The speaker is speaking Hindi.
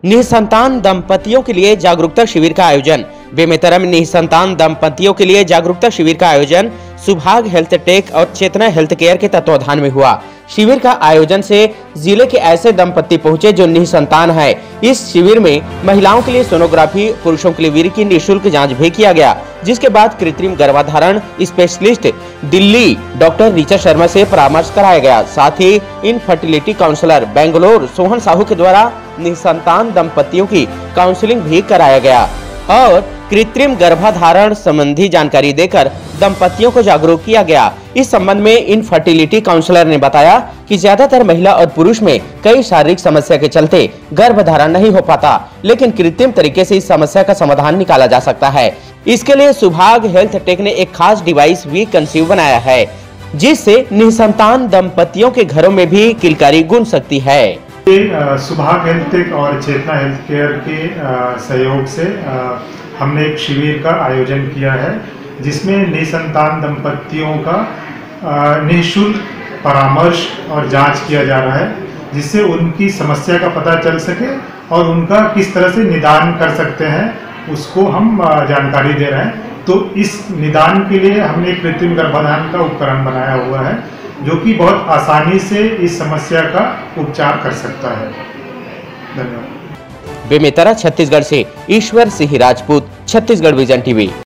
निसंतान दंपतियों के लिए जागरूकता शिविर का आयोजन। बेमेतरा में निसंतान दंपतियों के लिए जागरूकता शिविर का आयोजन सुभाग हेल्थ टेक और चेतना हेल्थ केयर के तत्वाधान में हुआ। शिविर का आयोजन से जिले के ऐसे दंपति पहुंचे जो निसंतान है। इस शिविर में महिलाओं के लिए सोनोग्राफी, पुरुषों के लिए वीर्य की निःशुल्क जांच भी किया गया, जिसके बाद कृत्रिम गर्भाधारण स्पेशलिस्ट दिल्ली डॉक्टर ऋचा शर्मा से परामर्श कराया गया। साथ ही इनफर्टिलिटी काउंसलर बेंगलोर सोहन साहू के द्वारा निसंतान दंपतियों की काउंसलिंग भी कराया गया और कृत्रिम गर्भाधारण संबंधी जानकारी देकर दंपतियों को जागरूक किया गया। इस संबंध में इनफर्टिलिटी काउंसलर ने बताया कि ज्यादातर महिला और पुरुष में कई शारीरिक समस्या के चलते गर्भधारण नहीं हो पाता, लेकिन कृत्रिम तरीके से इस समस्या का समाधान निकाला जा सकता है। इसके लिए सुभाग हेल्थ टेक ने एक खास डिवाइस भी कंसीव बनाया है, जिससे निसंतान दंपतियों के घरों में भी किलकारी गूंज सकती है। सुभाग हेल्थ टेक और चेतना हेल्थ केयर के सहयोग से हमने एक शिविर का आयोजन किया है, जिसमें निसंतान दंपतियों का निःशुल्क परामर्श और जांच किया जा रहा है, जिससे उनकी समस्या का पता चल सके और उनका किस तरह से निदान कर सकते हैं उसको हम जानकारी दे रहे हैं। तो इस निदान के लिए हमने कृत्रिम गर्भाधान का उपकरण बनाया हुआ है, जो कि बहुत आसानी से इस समस्या का उपचार कर सकता है। धन्यवाद। बेमेतरा छत्तीसगढ़ से ईश्वर सिंह राजपूत, छत्तीसगढ़ विजन टीवी।